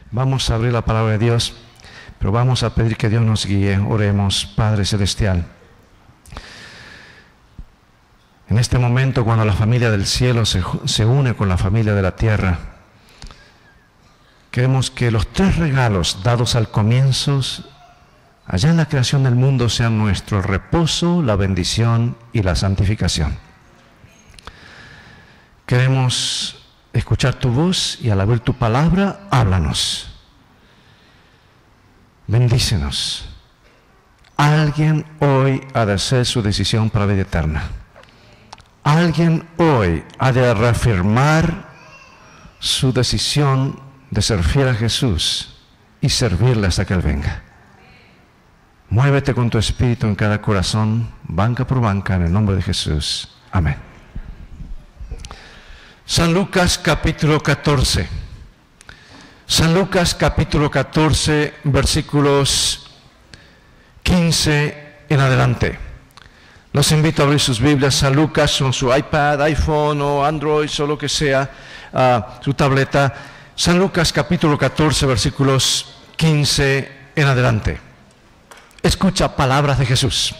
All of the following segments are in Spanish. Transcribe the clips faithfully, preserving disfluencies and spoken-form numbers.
Vamos a abrir la palabra de Dios, pero vamos a pedir que Dios nos guíe. Oremos. Padre Celestial, en este momento, cuando la familia del cielo se, se une con la familia de la tierra, queremos que los tres regalos dados al comienzo, allá en la creación del mundo, sean nuestro reposo, la bendición y la santificación. Queremos escuchar tu voz y al abrir tu palabra, háblanos. Bendícenos. Alguien hoy ha de hacer su decisión para la vida eterna. Alguien hoy ha de reafirmar su decisión de ser fiel a Jesús y servirle hasta que Él venga. Muévete con tu espíritu en cada corazón, banca por banca, en el nombre de Jesús. Amén. San Lucas capítulo catorce. San Lucas capítulo catorce, versículos quince en adelante. Los invito a abrir sus Biblias, San Lucas, con su iPad, iPhone o Android o lo que sea, uh, su tableta. San Lucas capítulo catorce, versículos quince en adelante. Escucha palabras de Jesús.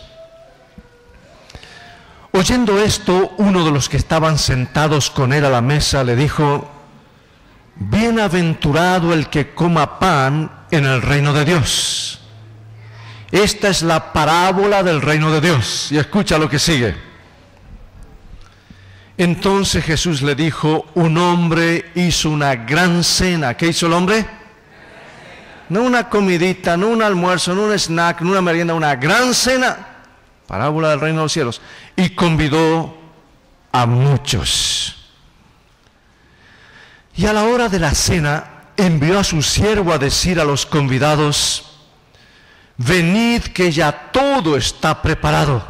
Oyendo esto, uno de los que estaban sentados con él a la mesa le dijo: bienaventurado el que coma pan en el reino de Dios. Esta es la parábola del reino de Dios. Y escucha lo que sigue. Entonces Jesús le dijo: un hombre hizo una gran cena. ¿Qué hizo el hombre? No una comidita, no un almuerzo, no un snack, no una merienda, una gran cena. Parábola del reino de los cielos. Y convidó a muchos. Y a la hora de la cena envió a su siervo a decir a los convidados: venid, que ya todo está preparado.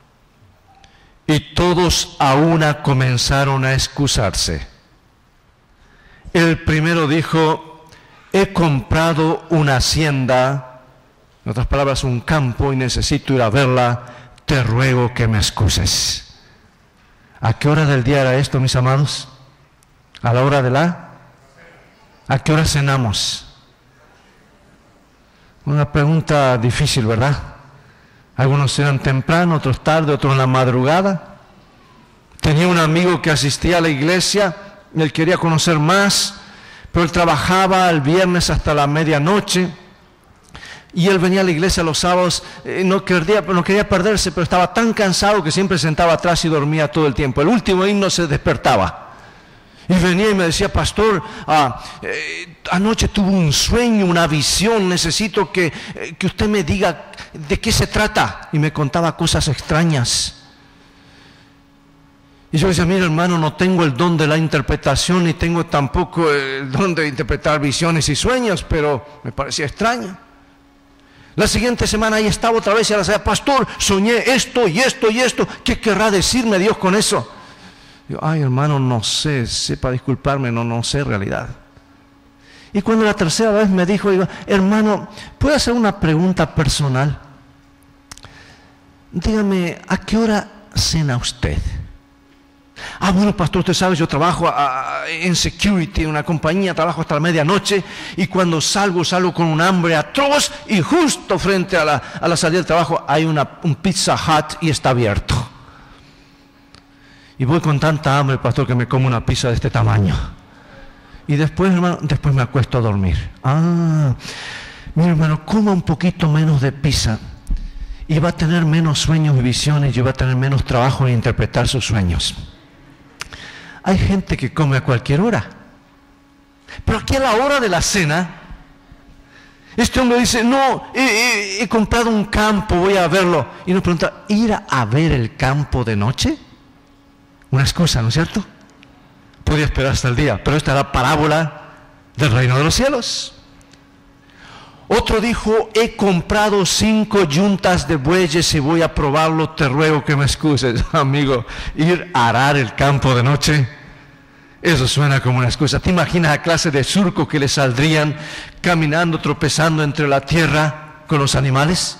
Y todos a una comenzaron a excusarse. El primero dijo: he comprado una hacienda, en otras palabras, un campo, y necesito ir a verla. Te ruego que me excuses. ¿A qué hora del día era esto, mis amados? ¿A la hora de la? ¿A qué hora cenamos? Una pregunta difícil, ¿verdad? Algunos cenan temprano, otros tarde, otros en la madrugada. Tenía un amigo que asistía a la iglesia, y él quería conocer más, pero él trabajaba el viernes hasta la medianoche. Y él venía a la iglesia los sábados, eh, no, quería, no quería perderse, pero estaba tan cansado que siempre sentaba atrás y dormía todo el tiempo. El último himno se despertaba. Y venía y me decía: pastor, ah, eh, anoche tuve un sueño, una visión, necesito que, eh, que usted me diga de qué se trata. Y me contaba cosas extrañas. Y yo decía: mira, hermano, no tengo el don de la interpretación, ni tengo tampoco el don de interpretar visiones y sueños, pero me parecía extraño. La siguiente semana ahí estaba otra vez y ahora decía: pastor, soñé esto y esto y esto, ¿qué querrá decirme Dios con eso? Yo: ay, hermano, no sé, sepa disculparme, no, no sé en realidad. Y cuando la tercera vez me dijo, digo: hermano, ¿puedo hacer una pregunta personal? Dígame, ¿a qué hora cena usted? Ah, bueno, pastor, usted sabe, yo trabajo a, a, en security, en una compañía, trabajo hasta la medianoche, y cuando salgo, salgo con un hambre atroz, y justo frente a la, a la salida del trabajo hay una, un Pizza Hut y está abierto. Y voy con tanta hambre, pastor, que me como una pizza de este tamaño. Y después, hermano, después me acuesto a dormir. Ah, mi hermano, coma un poquito menos de pizza, y va a tener menos sueños y visiones, y va a tener menos trabajo en interpretar sus sueños. Hay gente que come a cualquier hora, pero aquí a la hora de la cena, este hombre dice: no, he, he, he comprado un campo, voy a verlo. Y nos pregunta: ¿ir a ver el campo de noche? Una excusa, ¿no es cierto? Podía esperar hasta el día, pero esta era la parábola del reino de los cielos. Otro dijo: he comprado cinco yuntas de bueyes y voy a probarlo, te ruego que me excuses. Amigo, ir a arar el campo de noche, eso suena como una excusa. ¿Te imaginas la clase de surco que le saldrían caminando, tropezando entre la tierra con los animales?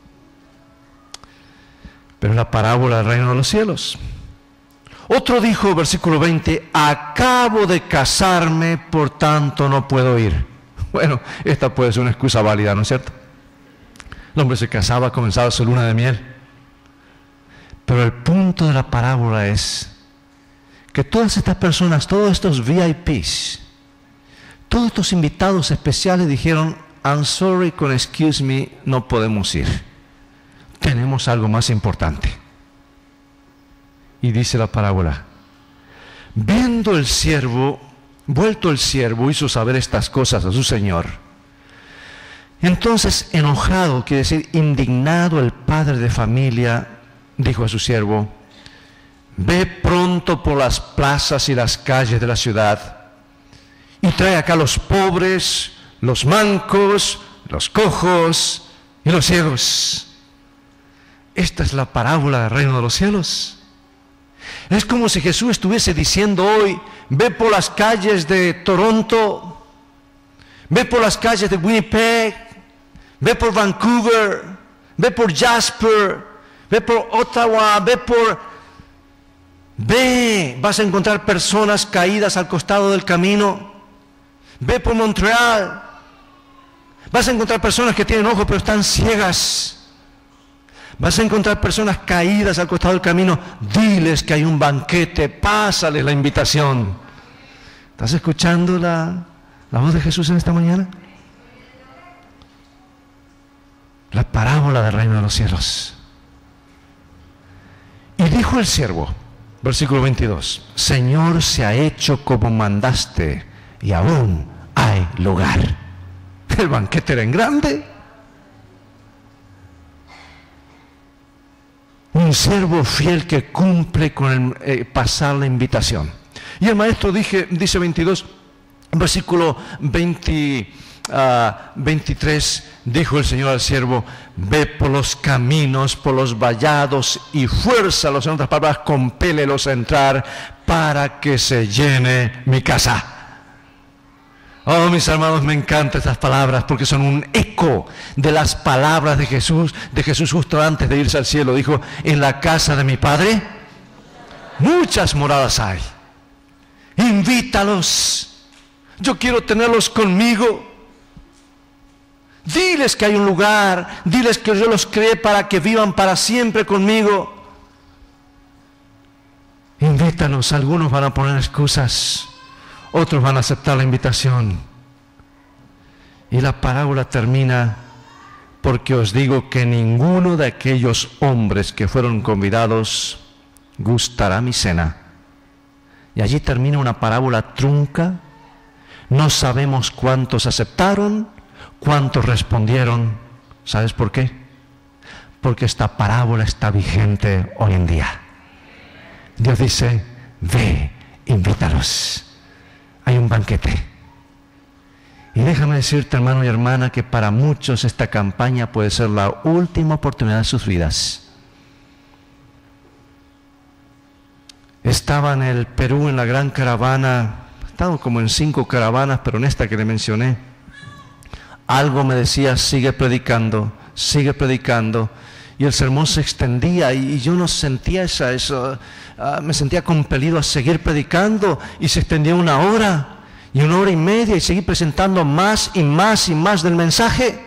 Pero la parábola del reino de los cielos. Otro dijo, versículo veinte: acabo de casarme, por tanto no puedo ir. Bueno, esta puede ser una excusa válida, ¿no es cierto? El hombre se casaba, comenzaba su luna de miel. Pero el punto de la parábola es que todas estas personas, todos estos V I Ps, todos estos invitados especiales dijeron, I'm sorry, con excuse me, no podemos ir. Tenemos algo más importante. Y dice la parábola, viendo el siervo, vuelto el siervo, hizo saber estas cosas a su señor. Entonces, enojado, quiere decir indignado, el padre de familia dijo a su siervo, ve pronto por las plazas y las calles de la ciudad y trae acá los pobres, los mancos, los cojos y los ciegos. Esta es la parábola del reino de los cielos. Es como si Jesús estuviese diciendo hoy, ve por las calles de Toronto, ve por las calles de Winnipeg, ve por Vancouver, ve por Jasper, ve por Ottawa, ve por... Ve, vas a encontrar personas caídas al costado del camino. Ve por Montreal. Vas a encontrar personas que tienen ojos pero están ciegas. Vas a encontrar personas caídas al costado del camino. Diles que hay un banquete, pásales la invitación. ¿Estás escuchando la, la voz de Jesús en esta mañana? La parábola del reino de los cielos. Y dijo el siervo, versículo veintidós, Señor, se ha hecho como mandaste y aún hay lugar. El banquete era en grande. Un siervo fiel que cumple con el, eh, pasar la invitación. Y el maestro dije, dice veintidós, versículo veinte, uh, veintitrés, dijo el Señor al siervo, ve por los caminos, por los vallados y fuérzalos, en otras palabras, compélelos a entrar para que se llene mi casa. Oh, mis hermanos, me encantan estas palabras porque son un eco de las palabras de Jesús, de Jesús justo antes de irse al cielo. Dijo, en la casa de mi Padre muchas moradas hay. Invítalos. Yo quiero tenerlos conmigo. Diles que hay un lugar, diles que yo los creé para que vivan para siempre conmigo. Invítanos, algunos van a poner excusas, otros van a aceptar la invitación. Y la parábola termina, porque os digo que ninguno de aquellos hombres que fueron convidados gustará mi cena. Y allí termina una parábola trunca. No sabemos cuántos aceptaron, cuántos respondieron. ¿Sabes por qué? Porque esta parábola está vigente hoy en día. Dios dice, ve, invítalos. Hay un banquete. Y déjame decirte, hermano y hermana, que para muchos esta campaña puede ser la última oportunidad de sus vidas. Estaba en el Perú en la gran caravana, he estado como en cinco caravanas, pero en esta que le mencioné, algo me decía, sigue predicando, sigue predicando, y el sermón se extendía y, y yo no sentía esa, eso, uh, me sentía compelido a seguir predicando y se extendía una hora y una hora y media y seguí presentando más y más y más del mensaje.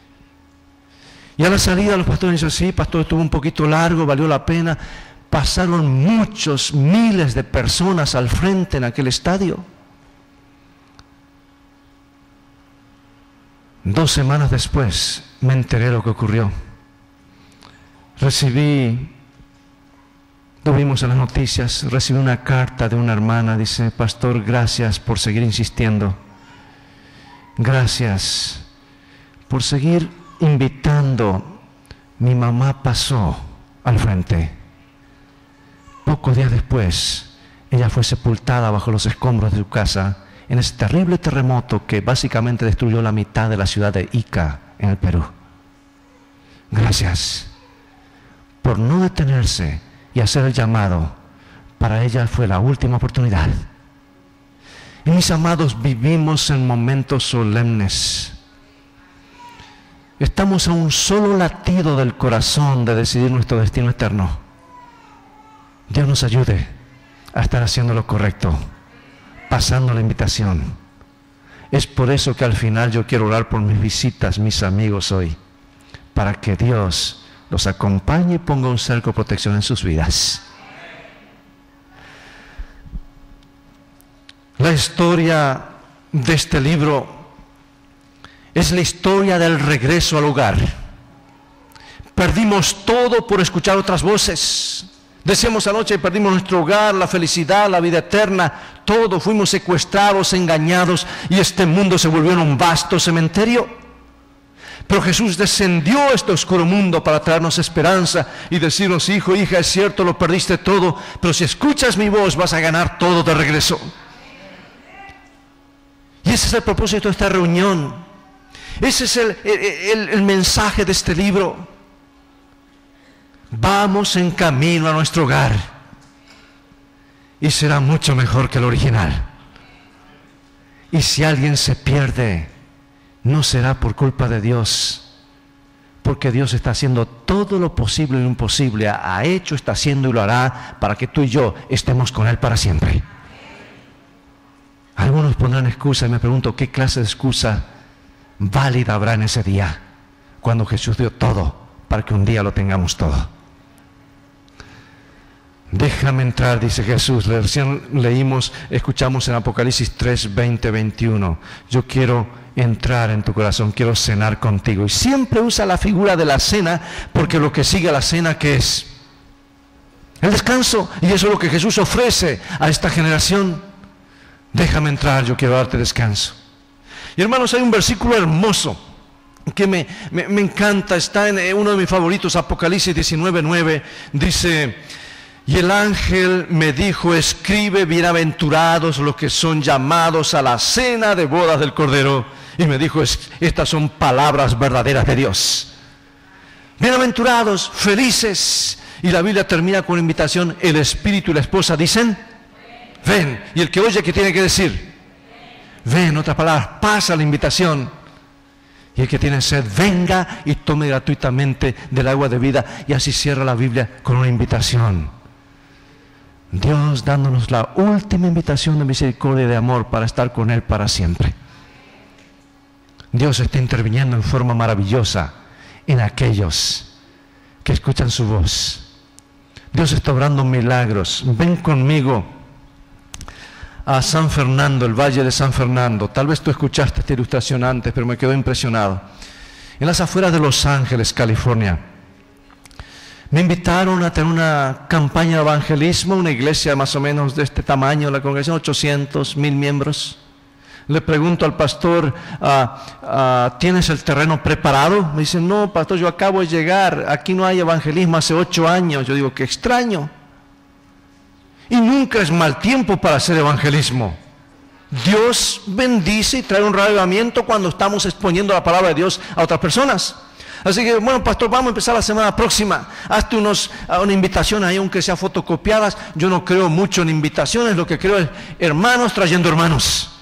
Y a la salida los pastores dicen, sí, pastor, estuvo un poquito largo, valió la pena. Pasaron muchos, miles de personas al frente en aquel estadio. Dos semanas después me enteré de lo que ocurrió. Recibí, lo vimos en las noticias, recibí una carta de una hermana, dice, pastor, gracias por seguir insistiendo. Gracias por seguir invitando. Mi mamá pasó al frente. Pocos días después, ella fue sepultada bajo los escombros de su casa en ese terrible terremoto que básicamente destruyó la mitad de la ciudad de Ica, en el Perú. Gracias por no detenerse y hacer el llamado. Para ella fue la última oportunidad. Y mis amados, vivimos en momentos solemnes. Estamos a un solo latido del corazón de decidir nuestro destino eterno. Dios nos ayude a estar haciendo lo correcto, pasando la invitación, Es por eso que al final yo quiero orar por mis visitas, mis amigos hoy, para que Dios los acompañe y ponga un cerco de protección en sus vidas. La historia de este libro es la historia del regreso al hogar. Perdimos todo por escuchar otras voces. Decíamos anoche, perdimos nuestro hogar, la felicidad, la vida eterna, todo. Fuimos secuestrados, engañados, y este mundo se volvió en un vasto cementerio. Pero Jesús descendió a este oscuro mundo para traernos esperanza y decirnos: hijo, hija, es cierto, lo perdiste todo, pero si escuchas mi voz vas a ganar todo de regreso. Y ese es el propósito de esta reunión. Ese es el, el, el mensaje de este libro. Vamos en camino a nuestro hogar y será mucho mejor que el original. Y si alguien se pierde, no será por culpa de Dios, porque Dios está haciendo todo lo posible y lo imposible. Ha hecho, está haciendo y lo hará para que tú y yo estemos con Él para siempre. Algunos pondrán excusa y me pregunto, ¿qué clase de excusa válida habrá en ese día, cuando Jesús dio todo para que un día lo tengamos todo? Déjame entrar, dice Jesús. Recién leímos, escuchamos en Apocalipsis tres, veinte, veintiuno. Yo quiero entrar en tu corazón, quiero cenar contigo. Y siempre usa la figura de la cena, porque lo que sigue a la cena, ¿qué es? El descanso. Y eso es lo que Jesús ofrece a esta generación. Déjame entrar, yo quiero darte descanso. Y hermanos, hay un versículo hermoso que me, me, me encanta, está en uno de mis favoritos, Apocalipsis diecinueve, nueve, dice: y el ángel me dijo, escribe, bienaventurados los que son llamados a la cena de bodas del Cordero. Y me dijo, estas son palabras verdaderas de Dios. Bienaventurados, felices. Y la Biblia termina con una invitación, el espíritu y la esposa dicen, ven. Y el que oye, ¿qué tiene que decir? Ven, otras palabras, pasa la invitación. Y el que tiene sed, venga y tome gratuitamente del agua de vida. Y así cierra la Biblia con una invitación. Dios dándonos la última invitación de misericordia y de amor para estar con Él para siempre. Dios está interviniendo en forma maravillosa en aquellos que escuchan su voz. Dios está obrando milagros. Ven conmigo a San Fernando, el Valle de San Fernando. Tal vez tú escuchaste esta ilustración antes, pero me quedó impresionado. En las afueras de Los Ángeles, California, me invitaron a tener una campaña de evangelismo, una iglesia más o menos de este tamaño, la congregación, ochocientos, mil miembros. Le pregunto al pastor, ah, ah, ¿tienes el terreno preparado? Me dice, no, pastor, yo acabo de llegar, aquí no hay evangelismo hace ocho años. Yo digo, qué extraño. Y nunca es mal tiempo para hacer evangelismo. Dios bendice y trae un reavivamiento cuando estamos exponiendo la palabra de Dios a otras personas. Así que, bueno, pastor, vamos a empezar la semana próxima. Hazte unos, una invitación ahí, aunque sea fotocopiadas. Yo no creo mucho en invitaciones, lo que creo es hermanos trayendo hermanos.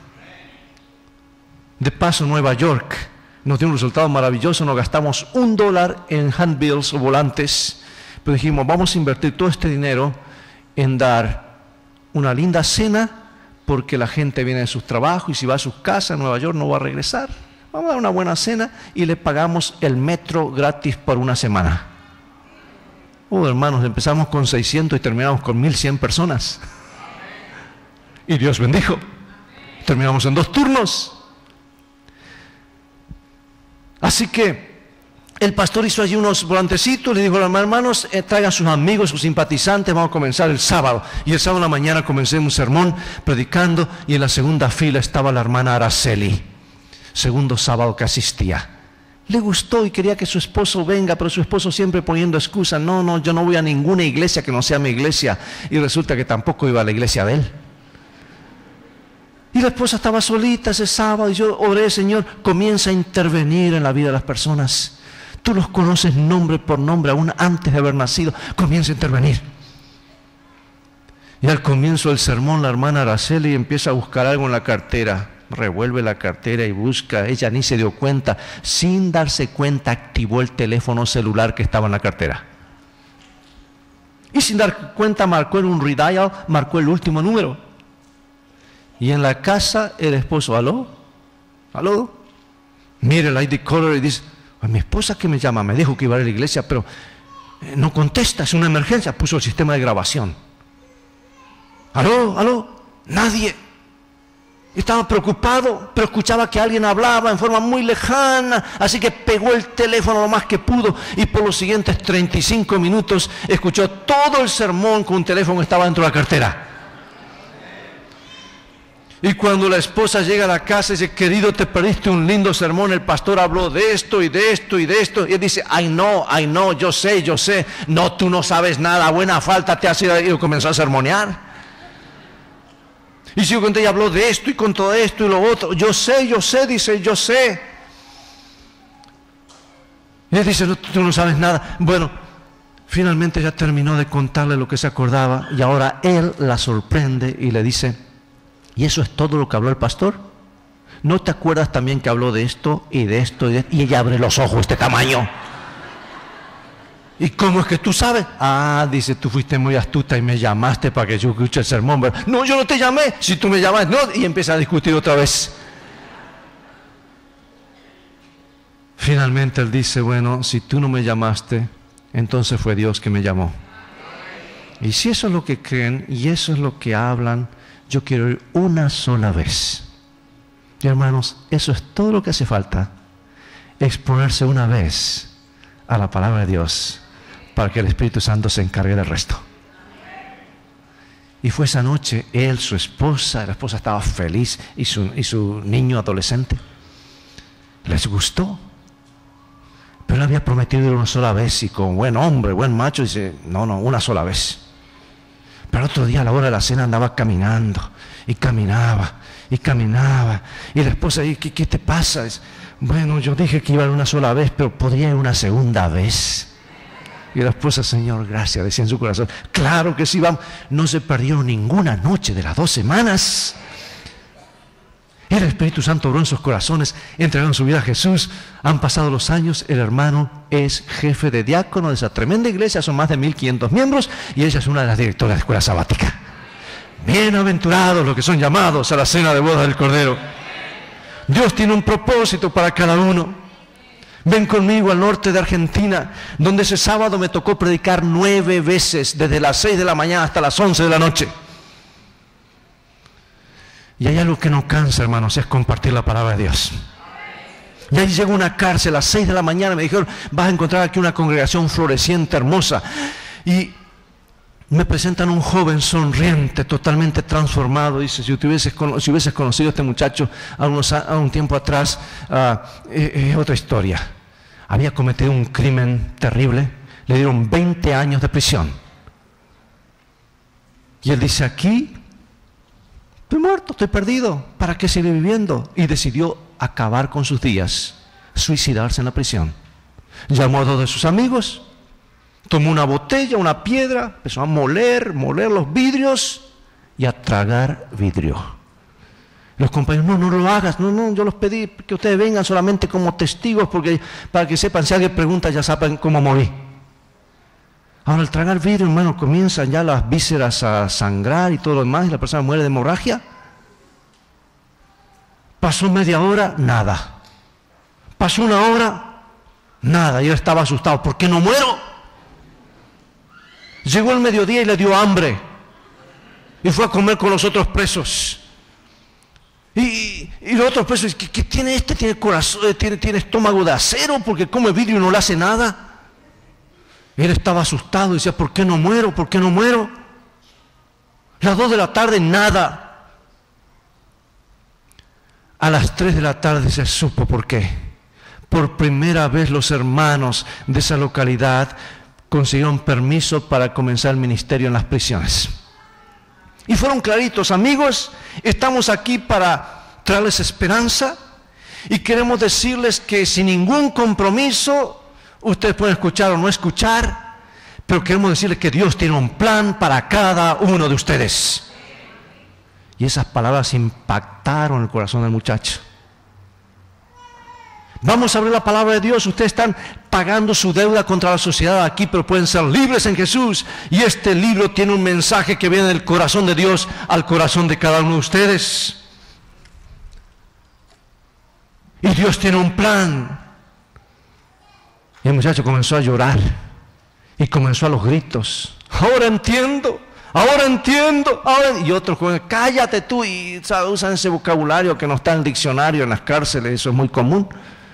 De paso, Nueva York nos dio un resultado maravilloso. Nos gastamos un dólar en handbills o volantes. Pero dijimos, vamos a invertir todo este dinero en dar una linda cena, porque la gente viene de sus trabajos y si va a sus casas en Nueva York no va a regresar. Vamos a dar una buena cena y le pagamos el metro gratis por una semana. Oh, hermanos, empezamos con seiscientos y terminamos con mil cien personas. Y Dios bendijo. Terminamos en dos turnos. Así que el pastor hizo allí unos volantecitos, le dijo a los hermanos, eh, traigan sus amigos, sus simpatizantes, vamos a comenzar el sábado. Y el sábado en la mañana comencé un sermón predicando y en la segunda fila estaba la hermana Araceli. Segundo sábado que asistía. Le gustó y quería que su esposo venga, pero su esposo siempre poniendo excusas. No, no, yo no voy a ninguna iglesia que no sea mi iglesia. Y resulta que tampoco iba a la iglesia de él. Y la esposa estaba solita ese sábado y yo oré, Señor, comienza a intervenir en la vida de las personas. Tú los conoces nombre por nombre, aún antes de haber nacido. Comienza a intervenir. Y al comienzo del sermón, la hermana Araceli empieza a buscar algo en la cartera. Revuelve la cartera y busca. Ella ni se dio cuenta. Sin darse cuenta, activó el teléfono celular que estaba en la cartera. Y sin dar cuenta, marcó en un redial, marcó el último número. Y en la casa, el esposo, ¿aló? ¿Aló? Mire el I D color y dice, mi esposa que me llama, me dijo que iba a ir a la iglesia, pero no contesta, es una emergencia. Puso el sistema de grabación. ¿Aló? ¿Aló? Nadie. Estaba preocupado, pero escuchaba que alguien hablaba en forma muy lejana, así que pegó el teléfono lo más que pudo y por los siguientes treinta y cinco minutos escuchó todo el sermón con un teléfono que estaba dentro de la cartera. Y cuando la esposa llega a la casa y dice, querido, te perdiste un lindo sermón, el pastor habló de esto y de esto y de esto, y él dice, I know, I know, yo sé, yo sé, no, tú no sabes nada, buena falta te has ido, y comenzó a sermonear. Y si yo conté, ella habló de esto y con todo esto y lo otro. Yo sé, yo sé, dice, yo sé. Y él dice, no, tú no sabes nada. Bueno, finalmente ya terminó de contarle lo que se acordaba y ahora él la sorprende y le dice, ¿y eso es todo lo que habló el pastor? ¿No te acuerdas también que habló de esto y de esto y de esto? Y ella abre los ojos de este tamaño. ¿Y cómo es que tú sabes? Ah, dice, tú fuiste muy astuta y me llamaste para que yo escuche el sermón. ¿Verdad? No, yo no te llamé. Si tú me llamas, no. Y empieza a discutir otra vez. Finalmente él dice, bueno, si tú no me llamaste, entonces fue Dios que me llamó. Y si eso es lo que creen y eso es lo que hablan, yo quiero ir una sola vez. Y hermanos, eso es todo lo que hace falta. Exponerse una vez a la palabra de Dios, para que el Espíritu Santo se encargue del resto. Y fue esa noche, él, su esposa, la esposa estaba feliz, y su, y su niño adolescente. Les gustó. Pero él había prometido ir una sola vez, y con buen hombre, buen macho, dice, no, no, una sola vez. Pero otro día a la hora de la cena andaba caminando, y caminaba, y caminaba. Y la esposa, ¿qué, qué te pasa? Dice, bueno, yo dije que iba a ir una sola vez, pero podría ir una segunda vez. Y la esposa, Señor, gracias, decía en su corazón, claro que sí, vamos. No se perdieron ninguna noche de las dos semanas. El Espíritu Santo obró en sus corazones, entregaron su vida a Jesús. Han pasado los años, el hermano es jefe de diácono de esa tremenda iglesia, son más de mil quinientos miembros, y ella es una de las directoras de escuela sabática. Bienaventurados los que son llamados a la cena de bodas del Cordero. Dios tiene un propósito para cada uno. Ven conmigo al norte de Argentina, donde ese sábado me tocó predicar nueve veces, desde las seis de la mañana hasta las once de la noche. Y hay algo que no cansa, hermanos, es compartir la palabra de Dios. Y ahí llegó una cárcel a las seis de la mañana, me dijeron, vas a encontrar aquí una congregación floreciente, hermosa. Y me presentan un joven sonriente, totalmente transformado. Dice, si hubieses, si hubieses conocido a este muchacho a, unos, a un tiempo atrás, uh, es, es otra historia. Había cometido un crimen terrible, le dieron veinte años de prisión. Y él dice, aquí estoy muerto, estoy perdido, ¿para qué seguir viviendo? Y decidió acabar con sus días, suicidarse en la prisión. Llamó a dos de sus amigos, tomó una botella, una piedra, empezó a moler, moler los vidrios y a tragar vidrio. Los compañeros, no, no lo hagas, no, no, yo los pedí que ustedes vengan solamente como testigos, porque para que sepan, si alguien pregunta, ya saben cómo morí. Ahora, al tragar vidrio, hermano, comienzan ya las vísceras a sangrar y todo lo demás, y la persona muere de hemorragia. Pasó media hora, nada. Pasó una hora, nada, y él estaba asustado, ¿por qué no muero? Llegó el mediodía y le dio hambre y fue a comer con los otros presos. Y, y los otros presos, ¿qué, qué tiene este? ¿Tiene corazón, tiene, tiene estómago de acero porque come vidrio y no le hace nada? Él estaba asustado y decía, ¿por qué no muero? ¿Por qué no muero? Las dos de la tarde, nada. A las tres de la tarde se supo por qué. Por primera vez los hermanos de esa localidad consiguieron permiso para comenzar el ministerio en las prisiones. Y fueron claritos, amigos, estamos aquí para traerles esperanza y queremos decirles que sin ningún compromiso, ustedes pueden escuchar o no escuchar, pero queremos decirles que Dios tiene un plan para cada uno de ustedes. Y esas palabras impactaron el corazón del muchacho. Vamos a abrir la palabra de Dios. Ustedes están pagando su deuda contra la sociedad aquí, pero pueden ser libres en Jesús. Y este libro tiene un mensaje que viene del corazón de Dios al corazón de cada uno de ustedes. Y Dios tiene un plan. Y el muchacho comenzó a llorar. Y comenzó a los gritos. Ahora entiendo. Ahora entiendo. Ahora... Y otros jóvenes, cállate tú. Y ¿sabes? Usan ese vocabulario que no está en el diccionario en las cárceles. Eso es muy común.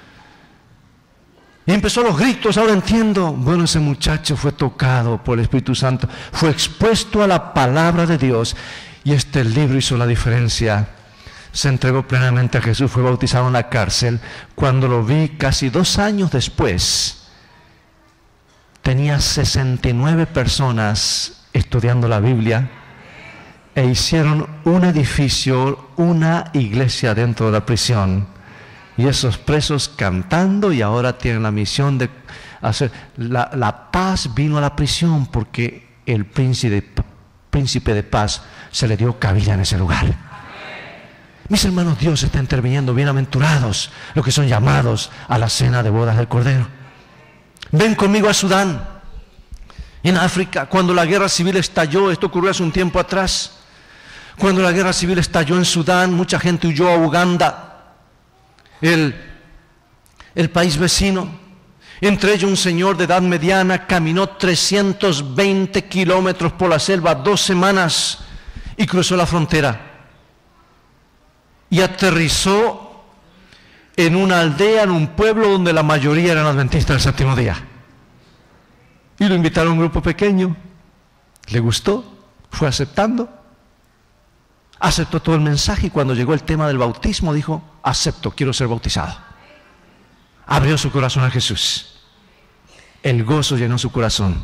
Y empezó los gritos, ahora entiendo. Bueno, ese muchacho fue tocado por el Espíritu Santo, fue expuesto a la palabra de Dios, y este libro hizo la diferencia. Se entregó plenamente a Jesús, fue bautizado en la cárcel. Cuando lo vi casi dos años después, tenía sesenta y nueve personas estudiando la Biblia, e hicieron un edificio, una iglesia dentro de la prisión. Y esos presos cantando, y ahora tienen la misión de hacer... La, la paz vino a la prisión porque el príncipe, príncipe de paz se le dio cabida en ese lugar. Mis hermanos, Dios está interviniendo. Bienaventurados los que son llamados a la cena de bodas del Cordero. Ven conmigo a Sudán, en África, cuando la guerra civil estalló. Esto ocurrió hace un tiempo atrás. Cuando la guerra civil estalló en Sudán, mucha gente huyó a Uganda, El, el país vecino. Entre ellos un señor de edad mediana caminó trescientos veinte kilómetros por la selva dos semanas y cruzó la frontera y aterrizó en una aldea, en un pueblo donde la mayoría eran adventistas del séptimo día. Y lo invitaron a un grupo pequeño. Le gustó, fue aceptando. Aceptó todo el mensaje, y cuando llegó el tema del bautismo dijo: acepto, quiero ser bautizado. Abrió su corazón a Jesús. El gozo llenó su corazón.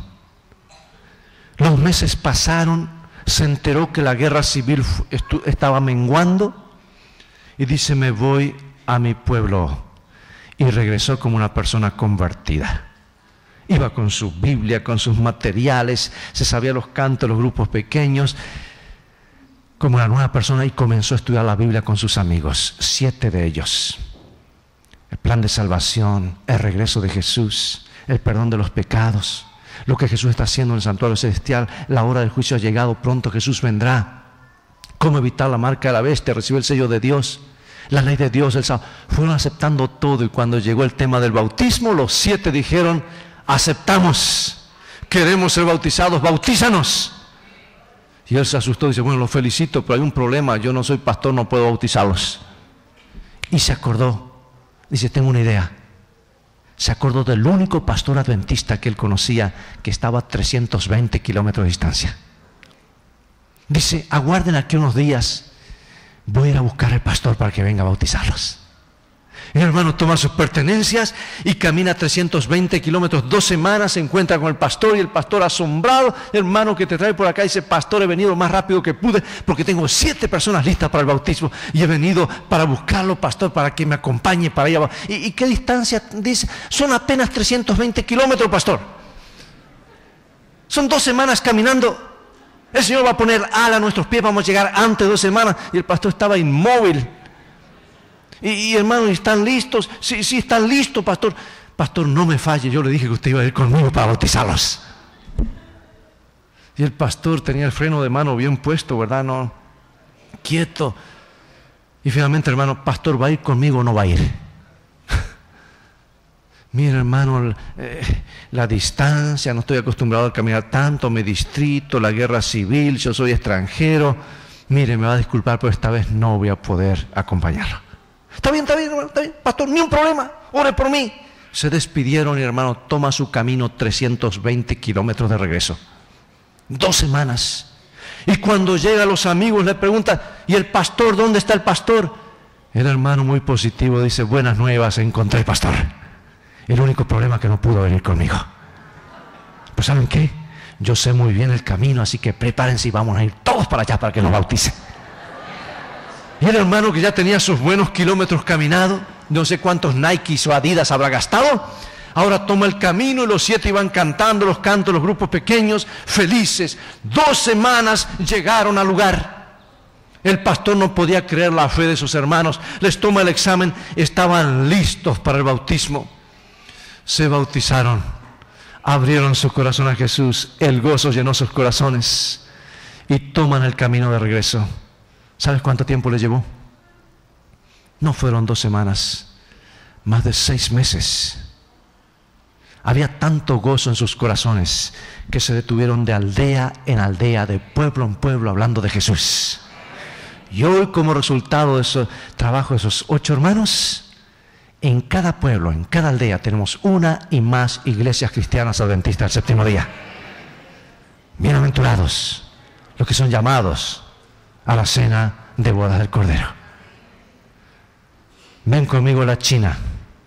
Los meses pasaron, se enteró que la guerra civil estaba menguando y dice: me voy a mi pueblo. Y regresó como una persona convertida. Iba con su Biblia, con sus materiales, se sabía los cantos de los grupos pequeños, como una nueva persona, y comenzó a estudiar la Biblia con sus amigos, siete de ellos. El plan de salvación, el regreso de Jesús, el perdón de los pecados, lo que Jesús está haciendo en el santuario celestial, la hora del juicio ha llegado, pronto Jesús vendrá. Cómo evitar la marca de la bestia, recibir el sello de Dios, la ley de Dios, el sábado. Fueron aceptando todo, y cuando llegó el tema del bautismo, los siete dijeron: aceptamos, queremos ser bautizados, bautízanos. Y él se asustó y dice: bueno, los felicito, pero hay un problema, yo no soy pastor, no puedo bautizarlos. Y se acordó, dice: tengo una idea. Se acordó del único pastor adventista que él conocía, que estaba a trescientos veinte kilómetros de distancia. Dice: aguarden aquí unos días, voy a ir a buscar al pastor para que venga a bautizarlos. El hermano toma sus pertenencias y camina trescientos veinte kilómetros, dos semanas, se encuentra con el pastor, y el pastor asombrado: hermano, que te trae por acá. Dice: pastor, he venido lo más rápido que pude porque tengo siete personas listas para el bautismo y he venido para buscarlo, pastor, para que me acompañe para allá. ¿Y, y qué distancia? Dice: son apenas trescientos veinte kilómetros, pastor. Son dos semanas caminando. El Señor va a poner ala a nuestros pies, vamos a llegar antes de dos semanas. Y el pastor estaba inmóvil. Y, y hermanos, ¿están listos? Sí, sí, están listos, pastor. Pastor, no me falle, yo le dije que usted iba a ir conmigo para bautizarlos. Y el pastor tenía el freno de mano bien puesto, ¿verdad? No, quieto. Y finalmente, hermano: pastor, ¿va a ir conmigo o no va a ir? Mira, hermano, eh, la distancia, no estoy acostumbrado a caminar tanto, mi distrito, la guerra civil, yo soy extranjero. Mire, me va a disculpar, pero esta vez no voy a poder acompañarlo. Está bien, está bien, hermano, está bien, pastor, ni un problema, ore por mí. Se despidieron y el hermano toma su camino, trescientos veinte kilómetros de regreso. Dos semanas. Y cuando llega, los amigos le preguntan: ¿y el pastor? ¿Dónde está el pastor? El hermano, muy positivo, dice: buenas nuevas, encontré el pastor. El único problema es que no pudo venir conmigo. Pues ¿saben qué? Yo sé muy bien el camino, así que prepárense y vamos a ir todos para allá para que nos bauticen. Y el hermano, que ya tenía sus buenos kilómetros caminados, no sé cuántos Nikes o Adidas habrá gastado, ahora toma el camino, y los siete iban cantando los cantos, los grupos pequeños, felices. Dos semanas llegaron al lugar. El pastor no podía creer la fe de sus hermanos. Les toma el examen, estaban listos para el bautismo. Se bautizaron, abrieron su corazón a Jesús, el gozo llenó sus corazones y toman el camino de regreso. ¿Sabes cuánto tiempo les llevó? No fueron dos semanas, más de seis meses. Había tanto gozo en sus corazones que se detuvieron de aldea en aldea, de pueblo en pueblo, hablando de Jesús. Y hoy, como resultado de ese trabajo de esos ocho hermanos, en cada pueblo, en cada aldea, tenemos una y más iglesias cristianas adventistas del séptimo día. Bienaventurados los que son llamados a la cena de bodas del Cordero. Ven conmigo a la China.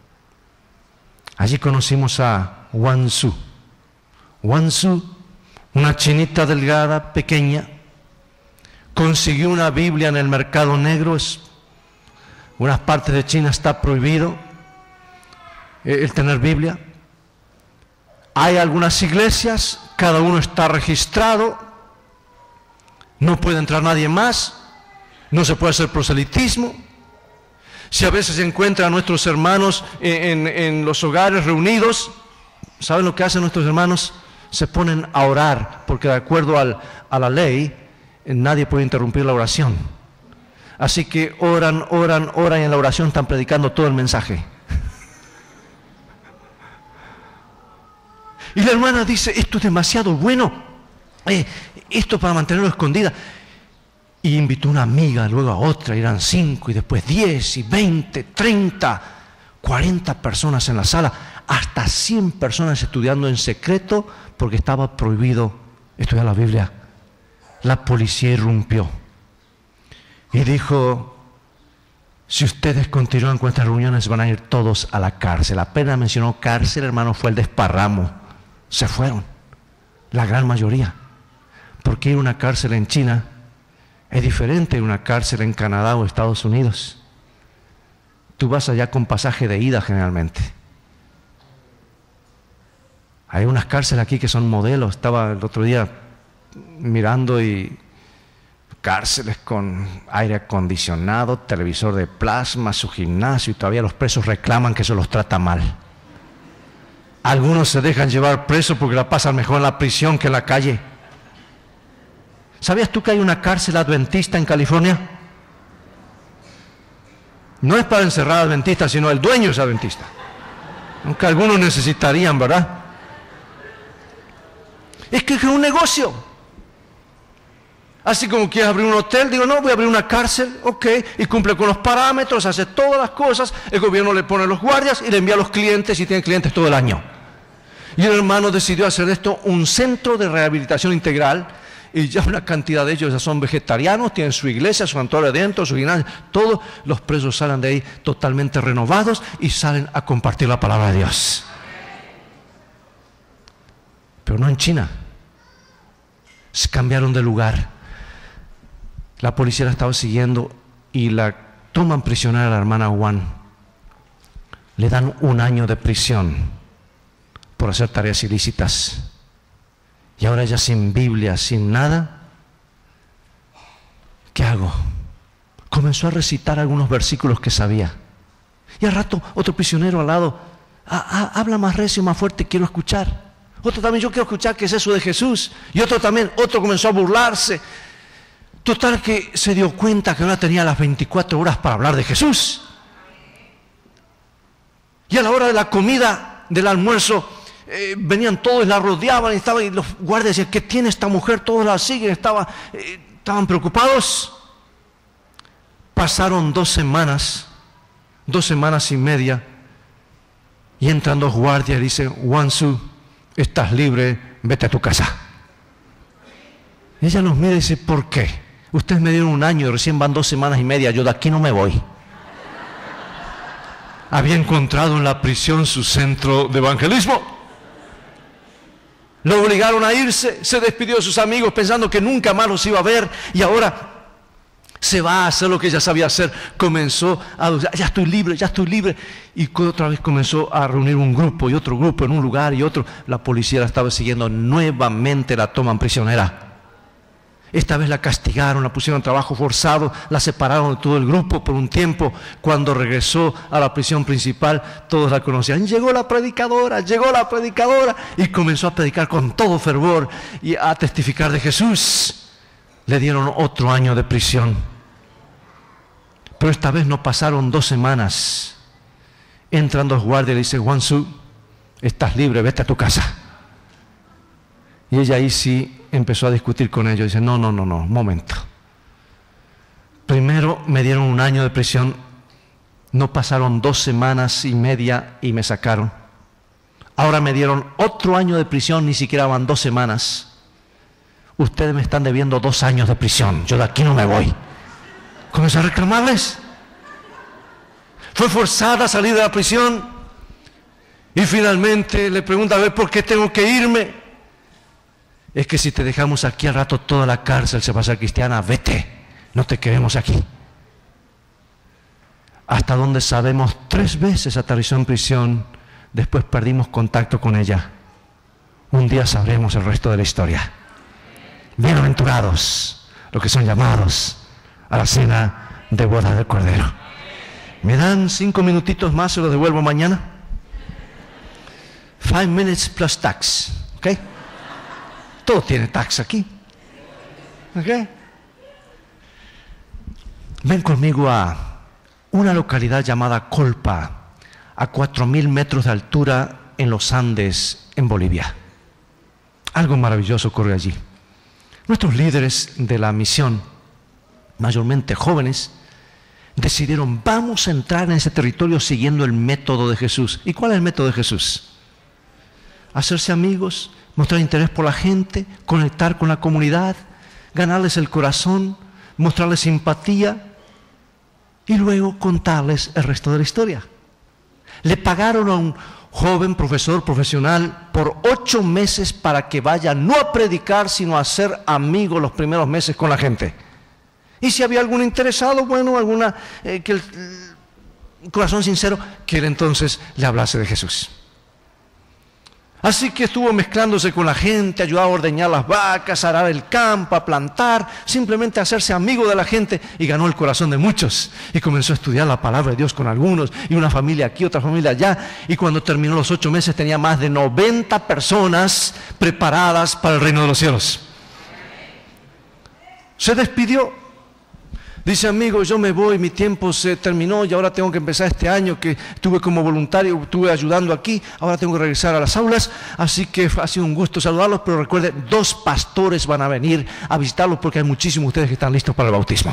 Allí conocimos a Wan Su. Wan Su, una chinita delgada, pequeña, consiguió una Biblia en el mercado negro. En unas partes de China está prohibido el tener Biblia. Hay algunas iglesias, cada uno está registrado, no puede entrar nadie más, no se puede hacer proselitismo. Si a veces se encuentran a nuestros hermanos en, en, en los hogares reunidos, ¿saben lo que hacen nuestros hermanos? Se ponen a orar, porque de acuerdo al, a la ley, nadie puede interrumpir la oración. Así que oran, oran, oran y en la oración están predicando todo el mensaje. Y la hermana dice, esto es demasiado bueno, eh, esto para mantenerlo escondida. Y invitó a una amiga, luego a otra, eran cinco, y después diez, y veinte, treinta, cuarenta personas en la sala, hasta cien personas estudiando en secreto, porque estaba prohibido estudiar la Biblia. La policía irrumpió y dijo, si ustedes continúan con estas reuniones van a ir todos a la cárcel. Apenas mencionó cárcel, hermano, fue el desparramo. Se fueron, la gran mayoría. Porque ir a una cárcel en China es diferente de una cárcel en Canadá o Estados Unidos. Tú vas allá con pasaje de ida generalmente. Hay unas cárceles aquí que son modelos. Estaba el otro día mirando y cárceles con aire acondicionado, televisor de plasma, su gimnasio, y todavía los presos reclaman que se los trata mal. Algunos se dejan llevar presos porque la pasan mejor en la prisión que en la calle. ¿Sabías tú que hay una cárcel adventista en California? No es para encerrar adventistas, sino el dueño es adventista. Aunque algunos necesitarían, ¿verdad? Es que es un negocio. Así como quieres abrir un hotel, digo, no, voy a abrir una cárcel, ok, y cumple con los parámetros, hace todas las cosas, el gobierno le pone los guardias y le envía a los clientes y tiene clientes todo el año. Y el hermano decidió hacer de esto un centro de rehabilitación integral, y ya una cantidad de ellos ya son vegetarianos, tienen su iglesia, su santuario adentro, su gimnasio, todos los presos salen de ahí totalmente renovados y salen a compartir la palabra de Dios. Pero no en China. Se cambiaron de lugar. La policía la estaba siguiendo y la toman prisionera a la hermana Wan. Le dan un año de prisión por hacer tareas ilícitas. Y ahora ella sin Biblia, sin nada, ¿qué hago? Comenzó a recitar algunos versículos que sabía. Y al rato otro prisionero al lado, ah, ah, habla más recio, más fuerte, quiero escuchar. Otro también, yo quiero escuchar qué es eso de Jesús. Y otro también, otro comenzó a burlarse. Total que se dio cuenta que ahora tenía las veinticuatro horas para hablar de Jesús. Y a la hora de la comida, del almuerzo, eh, venían todos, la rodeaban y, estaban, y los guardias decían, ¿qué tiene esta mujer? Todos la siguen, estaba, eh, estaban preocupados. Pasaron dos semanas, dos semanas y media, y entran dos guardias y dicen, Wan Su, estás libre, vete a tu casa. Y ella los mira y dice, ¿por qué? Ustedes me dieron un año y recién van dos semanas y media, yo de aquí no me voy. Había encontrado en la prisión su centro de evangelismo. Lo obligaron a irse, se despidió de sus amigos pensando que nunca más los iba a ver y ahora se va a hacer lo que ella sabía hacer. Comenzó a decir, ya estoy libre, ya estoy libre. Y otra vez comenzó a reunir un grupo y otro grupo en un lugar y otro. La policía la estaba siguiendo, nuevamente la toman prisionera. Esta vez la castigaron, la pusieron a trabajo forzado, la separaron de todo el grupo por un tiempo. Cuando regresó a la prisión principal, todos la conocían. Llegó la predicadora, llegó la predicadora y comenzó a predicar con todo fervor y a testificar de Jesús. Le dieron otro año de prisión. Pero esta vez no pasaron dos semanas Entran dos guardias y le dice, Wansu, estás libre, vete a tu casa. Y ella ahí sí empezó a discutir con ellos. Dice, no, no, no, no, un momento. Primero me dieron un año de prisión, no pasaron dos semanas y media y me sacaron. Ahora me dieron otro año de prisión, ni siquiera van dos semanas. Ustedes me están debiendo dos años de prisión, yo de aquí no me voy. Comenzó a reclamarles. Fue forzada a salir de la prisión y finalmente le pregunta, a ver, ¿por qué tengo que irme? Es que si te dejamos aquí al rato toda la cárcel se va a hacer cristiana, vete. No te queremos aquí. Hasta donde sabemos, tres veces aterrizó en prisión, después perdimos contacto con ella. Un día sabremos el resto de la historia. Bienaventurados los que son llamados a la cena de boda del Cordero. ¿Me dan cinco minutitos más? Se los devuelvo mañana. Five minutes plus tax. ¿Ok? Todo tiene tax aquí. ¿Ok? Ven conmigo a una localidad llamada Colpa, a cuatro mil metros de altura en los Andes, en Bolivia. Algo maravilloso ocurre allí. Nuestros líderes de la misión, mayormente jóvenes, decidieron, vamos a entrar en ese territorio siguiendo el método de Jesús. ¿Y cuál es el método de Jesús? Hacerse amigos, mostrar interés por la gente, conectar con la comunidad, ganarles el corazón, mostrarles simpatía y luego contarles el resto de la historia. Le pagaron a un joven profesor profesional por ocho meses para que vaya no a predicar, sino a ser amigo los primeros meses con la gente. Y si había algún interesado, bueno, alguna eh, que el, el corazón sincero, que él entonces le hablase de Jesús. Así que estuvo mezclándose con la gente, ayudaba a ordeñar las vacas, a arar el campo, a plantar, simplemente a hacerse amigo de la gente, y ganó el corazón de muchos. Y comenzó a estudiar la palabra de Dios con algunos, y una familia aquí, otra familia allá. Y cuando terminó los ocho meses tenía más de noventa personas preparadas para el reino de los cielos. Se despidió. Dice, amigo, yo me voy, mi tiempo se terminó y ahora tengo que empezar este año que estuve como voluntario, estuve ayudando aquí, ahora tengo que regresar a las aulas, así que ha sido un gusto saludarlos, pero recuerden, dos pastores van a venir a visitarlos porque hay muchísimos de ustedes que están listos para el bautismo.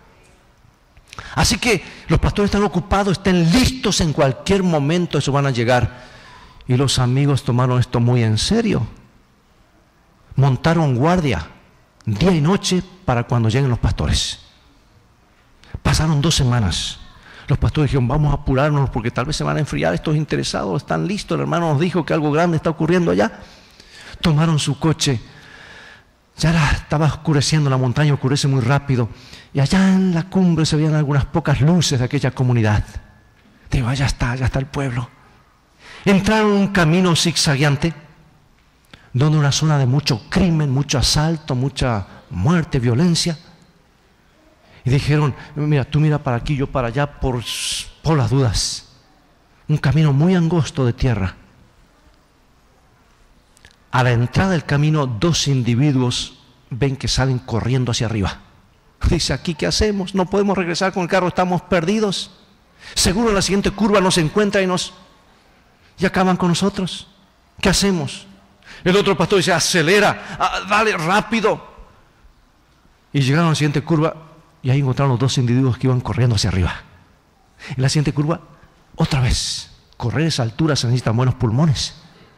Así que los pastores están ocupados, estén listos en cualquier momento, eso van a llegar. Y los amigos tomaron esto muy en serio. Montaron guardia día y noche para cuando lleguen los pastores. Pasaron dos semanas. Los pastores dijeron, vamos a apurarnos porque tal vez se van a enfriar estos interesados, están listos, el hermano nos dijo que algo grande está ocurriendo allá. Tomaron su coche, ya era, estaba oscureciendo, la montaña oscurece muy rápido, y allá en la cumbre se veían algunas pocas luces de aquella comunidad. Digo, allá está, allá está el pueblo. Entraron en un camino zigzagueante, donde una zona de mucho crimen, mucho asalto, mucha muerte, violencia. Y dijeron, mira, tú mira para aquí, yo para allá, por, por las dudas. Un camino muy angosto de tierra. A la entrada del camino, dos individuos ven que salen corriendo hacia arriba. Dice, ¿aquí qué hacemos? No podemos regresar con el carro, estamos perdidos. Seguro en la siguiente curva nos encuentran y nos... y acaban con nosotros. ¿Qué hacemos? El otro pastor dice, acelera, dale rápido. Y llegaron a la siguiente curva. Y ahí encontraron los dos individuos que iban corriendo hacia arriba. En la siguiente curva, otra vez, correr a esa altura se necesitan buenos pulmones.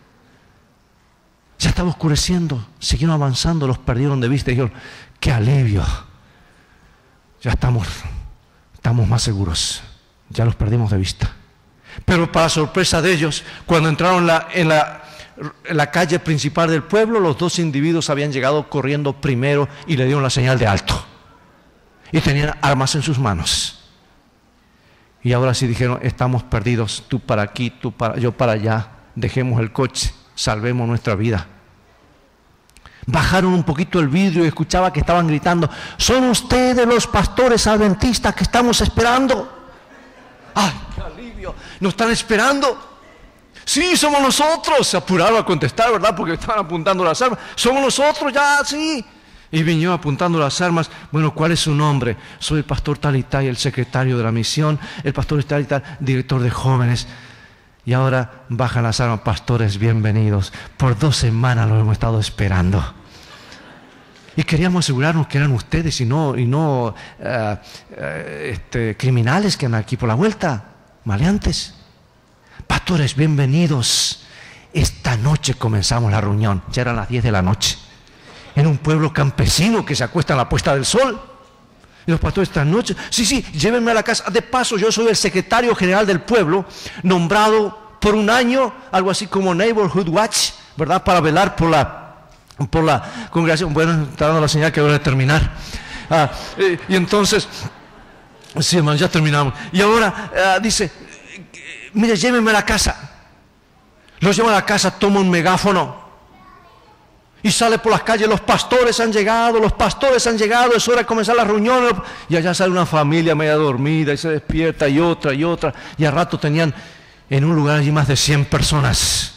Ya estaba oscureciendo, siguieron avanzando, los perdieron de vista y dijeron, qué alivio. Ya estamos, estamos más seguros, ya los perdimos de vista. Pero para sorpresa de ellos, cuando entraron la, en, la, en la calle principal del pueblo, los dos individuos habían llegado corriendo primero y le dieron la señal de alto. Y tenían armas en sus manos. Y ahora sí dijeron, estamos perdidos, tú para aquí, tú para, yo para allá, dejemos el coche, salvemos nuestra vida. Bajaron un poquito el vidrio y escuchaba que estaban gritando, ¿son ustedes los pastores adventistas que estamos esperando? ¡Ay, qué alivio! ¿Nos están esperando? Sí, somos nosotros. Se apuraron a contestar, ¿verdad? Porque estaban apuntando las armas. Somos nosotros, ya, sí. Y vino apuntando las armas. Bueno, ¿cuál es su nombre? Soy el pastor tal y tal, el secretario de la misión, el pastor tal y tal, director de jóvenes. Y ahora bajan las armas. Pastores, bienvenidos. Por dos semanas lo hemos estado esperando. Y queríamos asegurarnos que eran ustedes y no, y no uh, uh, este, criminales que andan aquí por la vuelta, maleantes. Pastores, bienvenidos. Esta noche comenzamos la reunión. Ya eran las diez de la noche. En un pueblo campesino que se acuesta en la puesta del sol. Y los pastores esta noche, sí, sí, llévenme a la casa. De paso, yo soy el secretario general del pueblo, nombrado por un año, algo así como Neighborhood Watch, ¿verdad? Para velar por la, por la congregación. Bueno, está dando la señal que voy a terminar. Ah, eh, y entonces, sí, hermano, ya terminamos. Y ahora ah, dice, mire, llévenme a la casa. Los llevan a la casa, toma un megáfono. Y sale por las calles, los pastores han llegado, los pastores han llegado, es hora de comenzar la reunión. Y allá sale una familia media dormida y se despierta y otra y otra. Y al rato tenían en un lugar allí más de cien personas.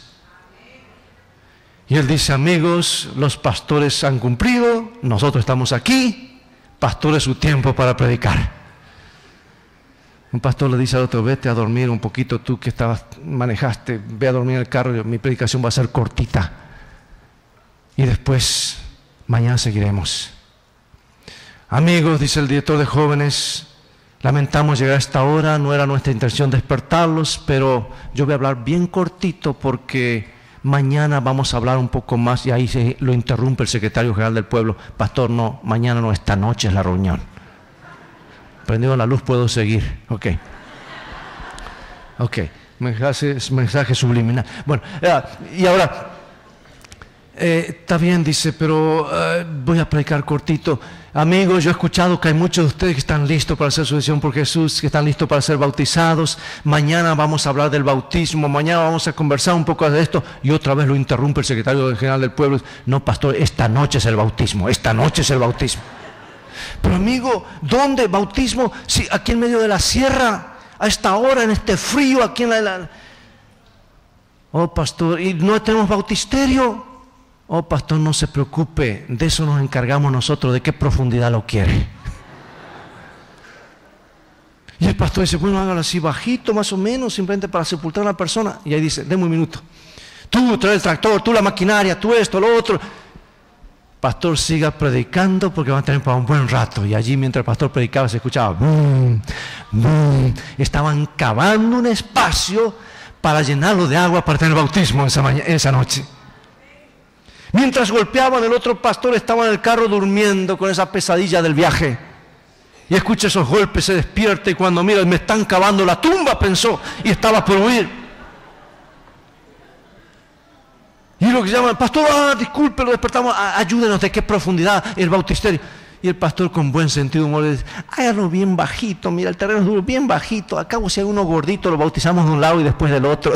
Y él dice, amigos, los pastores han cumplido, nosotros estamos aquí, pastor es su tiempo para predicar. Un pastor le dice al otro, vete a dormir un poquito, tú que estabas, manejaste, ve a dormir en el carro, mi predicación va a ser cortita. Y después, mañana seguiremos. Amigos, dice el director de jóvenes, lamentamos llegar a esta hora, no era nuestra intención despertarlos, pero yo voy a hablar bien cortito porque mañana vamos a hablar un poco más. Y ahí se lo interrumpe el secretario general del pueblo. Pastor, no, mañana no, esta noche es la reunión. Prendido la luz, puedo seguir. Ok. Ok, mensaje, mensaje subliminal. Bueno, y ahora... Eh, está bien, dice, pero uh, voy a predicar cortito. Amigos, yo he escuchado que hay muchos de ustedes que están listos para hacer su decisión por Jesús, que están listos para ser bautizados. Mañana vamos a hablar del bautismo, mañana vamos a conversar un poco de esto. Y otra vez lo interrumpe el secretario general del pueblo. No, pastor, esta noche es el bautismo, esta noche es el bautismo. Pero amigo, ¿dónde bautismo? Sí, aquí en medio de la sierra, a esta hora, en este frío, aquí en la... la... Oh, pastor, ¿y no tenemos bautisterio? Oh, pastor, no se preocupe, de eso nos encargamos nosotros, de qué profundidad lo quiere. Y el pastor dice, bueno, hágalo así bajito, más o menos, simplemente para sepultar a una persona. Y ahí dice, deme un minuto. Tú trae el tractor, tú la maquinaria, tú esto, lo otro. Pastor, siga predicando porque van a tener para un buen rato. Y allí mientras el pastor predicaba se escuchaba, boom, boom. Estaban cavando un espacio para llenarlo de agua para tener bautismo esa, mañana, esa noche. Mientras golpeaban, el otro pastor estaba en el carro durmiendo con esa pesadilla del viaje. Y escucha esos golpes, se despierta y cuando mira, me están cavando la tumba, pensó, y estaba por huir. Y lo que llaman, pastor, ah, disculpe, lo despertamos, ayúdenos, ¿de qué profundidad el bautisterio? Y el pastor con buen sentido humor le dice, hágalo bien bajito, mira, el terreno es duro, bien bajito, a cabo si hay uno gordito, lo bautizamos de un lado y después del otro.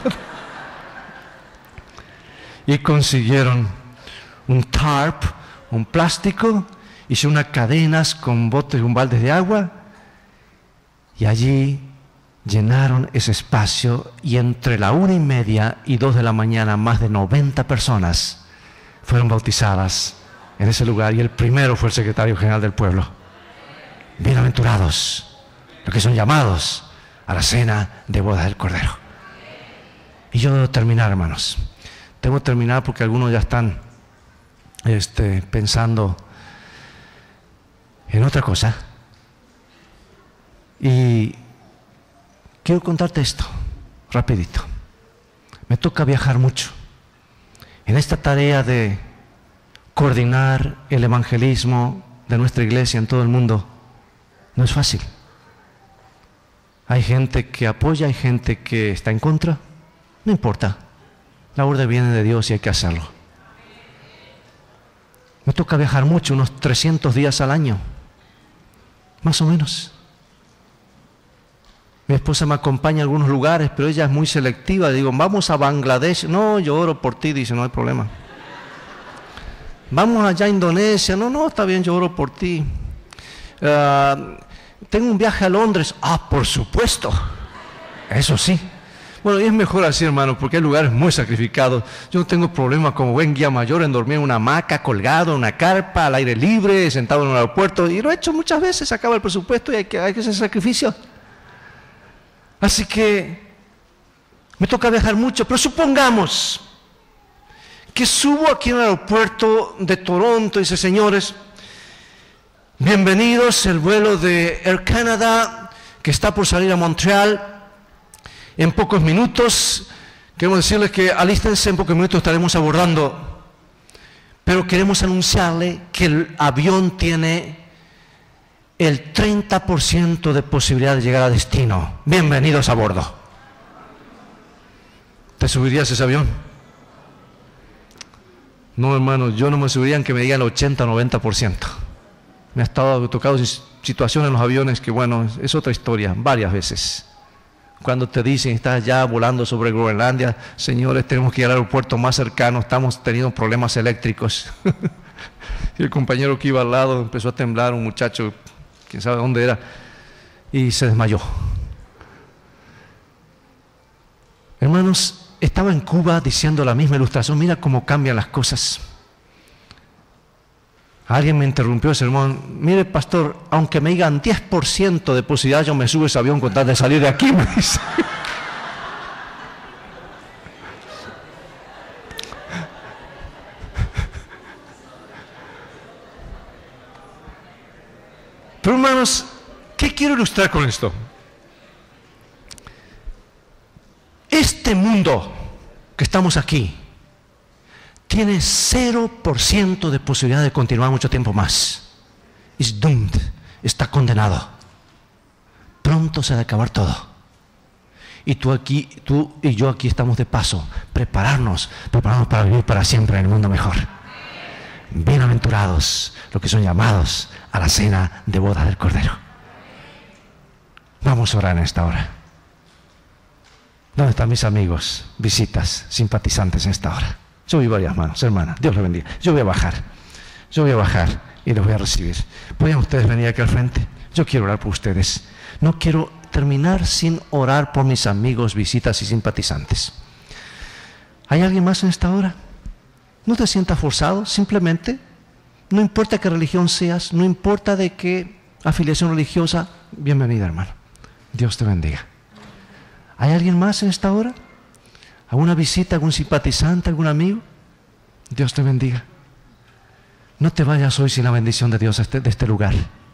Y consiguieron un tarp, un plástico, hicieron unas cadenas con botes y un balde de agua y allí llenaron ese espacio y entre la una y media y dos de la mañana más de noventa personas fueron bautizadas en ese lugar y el primero fue el secretario general del pueblo. Bienaventurados los que son llamados a la cena de boda del Cordero. Y yo debo terminar, hermanos. Tengo que terminar porque algunos ya están este, pensando en otra cosa. Y quiero contarte esto, rapidito. Me toca viajar mucho. En esta tarea de coordinar el evangelismo de nuestra iglesia en todo el mundo, no es fácil. Hay gente que apoya, hay gente que está en contra. No importa. La orden viene de Dios y hay que hacerlo. Me toca viajar mucho, unos trescientos días al año, más o menos. Mi esposa me acompaña a algunos lugares, pero ella es muy selectiva. Digo, vamos a Bangladesh. No, yo oro por ti, dice, no hay problema. Vamos allá a Indonesia. No, no, está bien, yo oro por ti. Uh, tengo un viaje a Londres. Ah, por supuesto. Eso sí. Bueno, y es mejor así, hermano, porque hay lugares muy sacrificados. Yo no tengo problema como buen guía mayor en dormir en una hamaca, colgado en una carpa, al aire libre, sentado en un aeropuerto. Y lo he hecho muchas veces, se acaba el presupuesto y hay que, hay que hacer sacrificio. Así que me toca viajar mucho, pero supongamos que subo aquí en el aeropuerto de Toronto y dice, señores, bienvenidos, el vuelo de Air Canada que está por salir a Montreal en pocos minutos. Queremos decirles que alístense, en pocos minutos estaremos abordando, pero queremos anunciarle que el avión tiene el treinta por ciento de posibilidad de llegar a destino. Bienvenidos a bordo. ¿Te subirías a ese avión? No, hermano, yo no me subiría aunque me digan el ochenta o noventa por ciento. Me ha estado tocado situaciones en los aviones que, bueno, es otra historia, varias veces. Cuando te dicen, estás ya volando sobre Groenlandia, señores, tenemos que ir al aeropuerto más cercano, estamos teniendo problemas eléctricos. Y el compañero que iba al lado empezó a temblar, un muchacho, quién sabe dónde era, y se desmayó. Hermanos, estaba en Cuba diciendo la misma ilustración, mira cómo cambian las cosas. Alguien me interrumpió el sermón, mire pastor, aunque me digan diez por ciento de posibilidad, yo me subo ese avión con tal de salir de aquí, me dice. Pero hermanos, ¿qué quiero ilustrar con esto? Este mundo que estamos aquí tiene cero por ciento de posibilidad de continuar mucho tiempo más. It's doomed, está condenado. Pronto se ha de acabar todo. Y tú aquí, tú y yo aquí estamos de paso, prepararnos, prepararnos para vivir para siempre en el mundo mejor. Bienaventurados los que son llamados a la cena de boda del Cordero. Vamos a orar en esta hora. ¿Dónde están mis amigos, visitas, simpatizantes en esta hora? Yo vi varias manos, hermana, Dios les bendiga. Yo voy a bajar, yo voy a bajar y los voy a recibir. ¿Pueden ustedes venir aquí al frente? Yo quiero orar por ustedes. No quiero terminar sin orar por mis amigos, visitas y simpatizantes. ¿Hay alguien más en esta hora? No te sientas forzado, simplemente, no importa qué religión seas, no importa de qué afiliación religiosa, bienvenida, hermano. Dios te bendiga. ¿Hay alguien más en esta hora? ¿Alguna visita, algún simpatizante, algún amigo? Dios te bendiga. No te vayas hoy sin la bendición de Dios de este, de este lugar.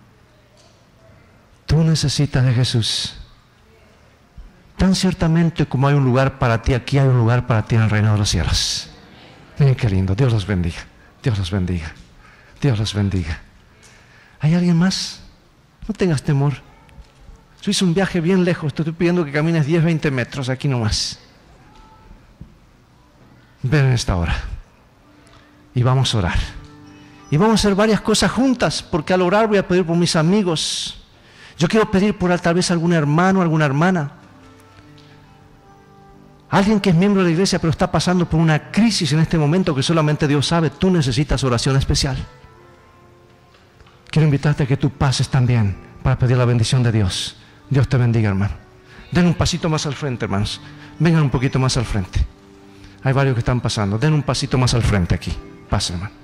Tú necesitas de Jesús. Tan ciertamente como hay un lugar para ti, aquí hay un lugar para ti en el reino de los cielos. Miren qué lindo. Dios los bendiga. Dios los bendiga. Dios los bendiga. ¿Hay alguien más? No tengas temor. Yo hice un viaje bien lejos. Te estoy pidiendo que camines diez, veinte metros aquí nomás. Ven en esta hora. Y vamos a orar. Y vamos a hacer varias cosas juntas, porque al orar voy a pedir por mis amigos. Yo quiero pedir por tal vez algún hermano, alguna hermana. Alguien que es miembro de la iglesia pero está pasando por una crisis en este momento que solamente Dios sabe. Tú necesitas oración especial. Quiero invitarte a que tú pases también para pedir la bendición de Dios. Dios te bendiga, hermano. Den un pasito más al frente, hermanos. Vengan un poquito más al frente. Hay varios que están pasando. Den un pasito más al frente aquí. Pasen, hermano.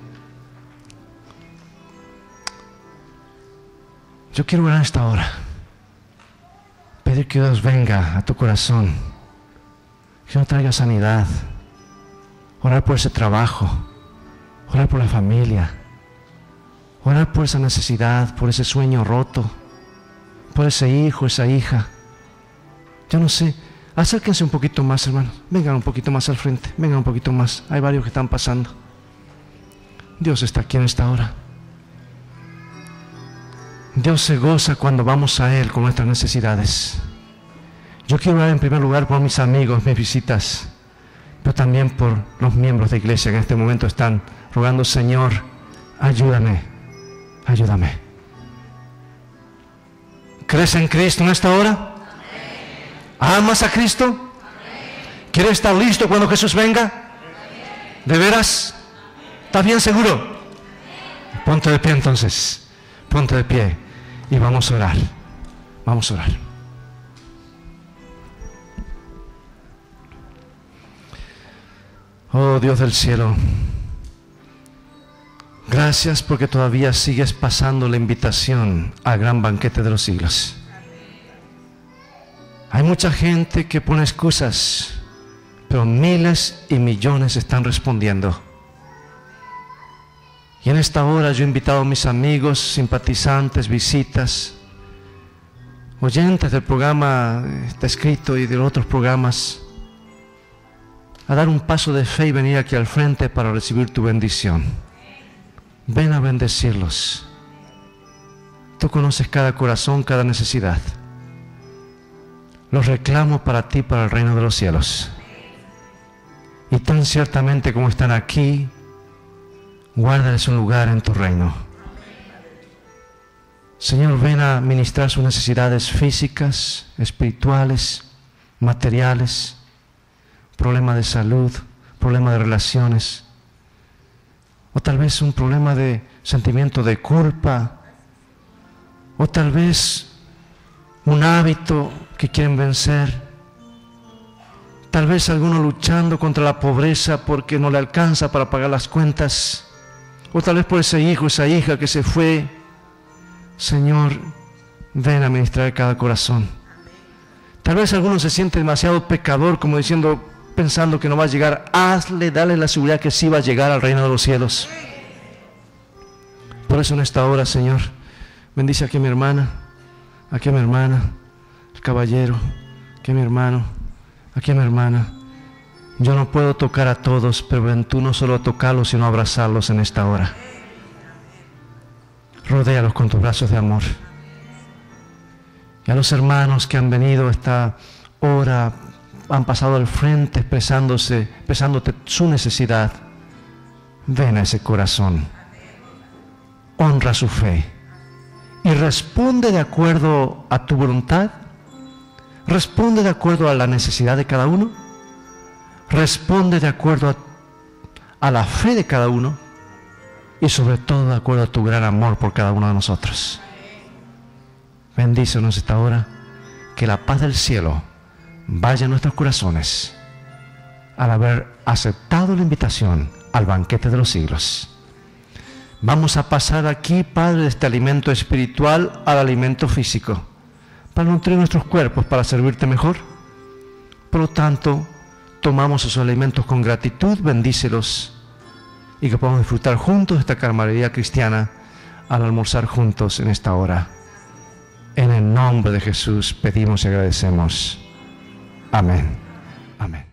Yo quiero orar esta hora. Pedir que Dios venga a tu corazón. Que Dios traiga sanidad. Orar por ese trabajo. Orar por la familia. Orar por esa necesidad, por ese sueño roto. Por ese hijo, esa hija. Yo no sé. Acérquense un poquito más, hermanos. Vengan un poquito más al frente. Vengan un poquito más. Hay varios que están pasando. Dios está aquí en esta hora. Dios se goza cuando vamos a Él con nuestras necesidades. Yo quiero orar en primer lugar por mis amigos, mis visitas, pero también por los miembros de iglesia que en este momento están rogando, Señor, ayúdame, ayúdame. ¿Crees en Cristo en esta hora? ¿Amas a Cristo? ¿Quieres estar listo cuando Jesús venga? ¿De veras? ¿Estás bien seguro? Ponte de pie entonces. Ponte de pie y vamos a orar. Vamos a orar. Oh Dios del cielo, gracias porque todavía sigues pasando la invitación al gran banquete de los siglos. Hay mucha gente que pone excusas, pero miles y millones están respondiendo. Y en esta hora yo he invitado a mis amigos, simpatizantes, visitas, oyentes del programa Está Escrito y de los otros programas, a dar un paso de fe y venir aquí al frente para recibir tu bendición. Ven a bendecirlos. Tú conoces cada corazón, cada necesidad. Los reclamo para ti, para el reino de los cielos. Y tan ciertamente como están aquí, guárdales un lugar en tu reino. Señor, ven a ministrar sus necesidades físicas, espirituales, materiales, problema de salud, problema de relaciones, o tal vez un problema de sentimiento de culpa, o tal vez un hábito que quieren vencer, tal vez alguno luchando contra la pobreza porque no le alcanza para pagar las cuentas, o tal vez por ese hijo, esa hija que se fue. Señor, ven a ministrar cada corazón. Tal vez alguno se siente demasiado pecador, como diciendo, pensando que no va a llegar. Hazle, dale la seguridad que sí va a llegar al reino de los cielos. Por eso en esta hora, Señor, bendice aquí a mi hermana, aquí a mi hermana, el caballero, aquí a mi hermano, aquí a mi hermana. Yo no puedo tocar a todos, pero ven tú no solo a tocarlos, sino a abrazarlos en esta hora. Rodéalos con tus brazos de amor. Y a los hermanos que han venido esta hora, han pasado al frente expresándose, expresándote su necesidad, ven a ese corazón, honra su fe y responde de acuerdo a tu voluntad, responde de acuerdo a la necesidad de cada uno, responde de acuerdo a, a la fe de cada uno y sobre todo de acuerdo a tu gran amor por cada uno de nosotros. Bendícenos esta hora, que la paz del cielo vaya a nuestros corazones al haber aceptado la invitación al banquete de los siglos. Vamos a pasar aquí, Padre, de este alimento espiritual al alimento físico, para nutrir nuestros cuerpos, para servirte mejor. Por lo tanto, tomamos esos alimentos con gratitud, bendícelos, y que podamos disfrutar juntos esta camaradería cristiana al almorzar juntos en esta hora. En el nombre de Jesús pedimos y agradecemos. Amén. Amén.